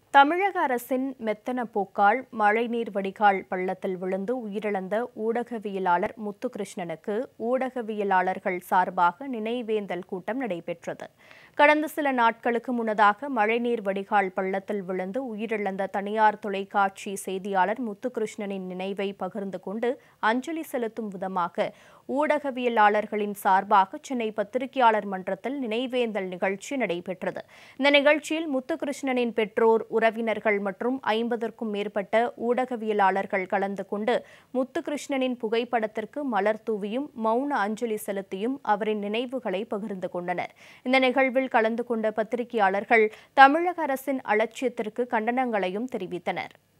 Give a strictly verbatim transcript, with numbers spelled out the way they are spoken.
தமிழக அரசின் மெத்தன போக்கால் மழைநீர் வடிகால் பள்ளத்தில் விழுந்து உயிரிழந்த ஊடகவியலாளர் முத்துகிருஷ்ணனுக்கு ஊடகவியலாளர்கள் சார்பாக நினைவேந்தல் கூட்டம் நடைபெற்றது. கடந்த சில நாட்களுக்கு முன்னதாக மழைநீர் வடிகால் பள்ளத்தில் விழுந்து உயிரிழந்த தனியார் தொலைக்காட்சி செய்தியாளர் முத்துகிருஷ்ணனின் நினைவை பகிர்ந்து கொண்டு அஞ்சலி செலுத்தும் விதமாக ஊடகவியலாளர்களின் சார்பாக சென்னை பத்திரிகையாளர் மன்றத்தில் நினைவேந்தல் நிகழ்ச்சி நடைபெற்றது. இந்த நிகழ்ச்சியில் முத்துகிருஷ்ணனின் பெற்றோர், உறவினர்கள் மற்றும் ஐம்பதற்கும் மேற்பட்ட ஊடகவியலாளர்கள் கலந்து கொண்டு முத்துகிருஷ்ணனின் புகைப்படத்திற்கு மலர் தூவியும் மௌன அஞ்சலி செலுத்தியும் அவரின் நினைவுகளை பகிர்ந்து கொண்டனர். இந்த நிகழ்வில் கலந்து கொண்ட பத்திரிகையாளர்கள் தமிழக அரசின் அலட்சியத்திற்கு கண்டனங்களையும் தெரிவித்தனர்.